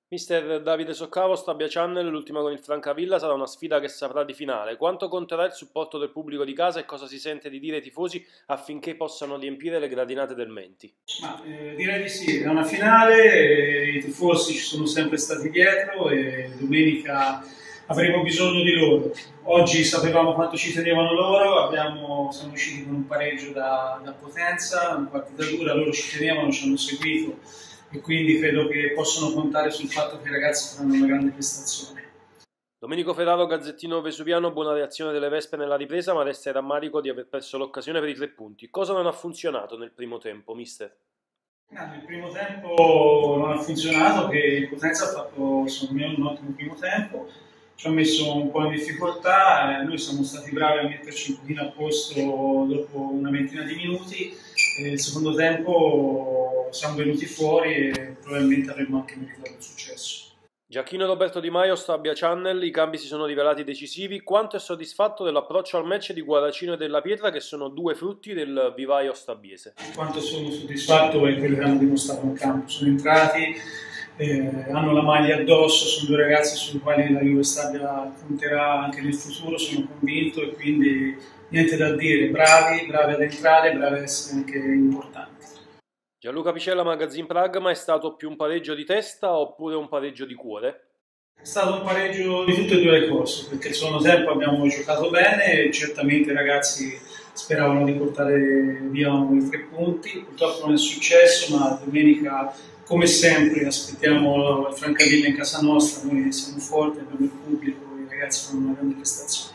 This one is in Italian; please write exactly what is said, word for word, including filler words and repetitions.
Mister Davide Soccavo, Stabia Channel, l'ultima con il Francavilla sarà una sfida che saprà di finale. Quanto conterà il supporto del pubblico di casa e cosa si sente di dire ai tifosi affinché possano riempire le gradinate del Menti? Ma, eh, direi di sì, è una finale, eh, i tifosi ci sono sempre stati dietro e domenica avremo bisogno di loro. Oggi sapevamo quanto ci tenevano loro, abbiamo, siamo usciti con un pareggio da, da Potenza, una partita dura, loro ci tenevano, ci hanno seguito e quindi credo che possono contare sul fatto che i ragazzi faranno una grande prestazione. Domenico Ferraro, Gazzettino Vesuviano, buona reazione delle Vespe nella ripresa, ma resta il rammarico di aver perso l'occasione per i tre punti. Cosa non ha funzionato nel primo tempo, mister? No, nel primo tempo non ha funzionato, che il Potenza ha fatto secondo me un ottimo primo tempo, ci ha messo un po' in difficoltà, eh, noi siamo stati bravi a metterci un pochino a posto dopo una ventina di minuti, e il secondo tempo siamo venuti fuori e probabilmente avremmo anche meritato il successo. Giacchino Roberto Di Maio, Stabia Channel, i cambi si sono rivelati decisivi. Quanto è soddisfatto dell'approccio al match di Guaracino e Della Pietra, che sono due frutti del vivaio stabiese? Quanto sono soddisfatto è quello che hanno dimostrato in campo, sono entrati, eh, hanno la maglia addosso, sono due ragazzi sui quali la Juve Stabia punterà anche nel futuro, sono convinto e quindi niente da dire, bravi, bravi ad entrare, bravi ad essere anche importanti. Gianluca Picella, Magazine Pragma, è stato più un pareggio di testa oppure un pareggio di cuore? È stato un pareggio di tutte e due le cose, perché il secondo tempo abbiamo giocato bene e certamente i ragazzi speravano di portare via i tre punti, purtroppo non è successo, ma domenica come sempre aspettiamo il Francavilla in casa nostra, noi siamo forti, abbiamo il pubblico, i ragazzi fanno una grande prestazione.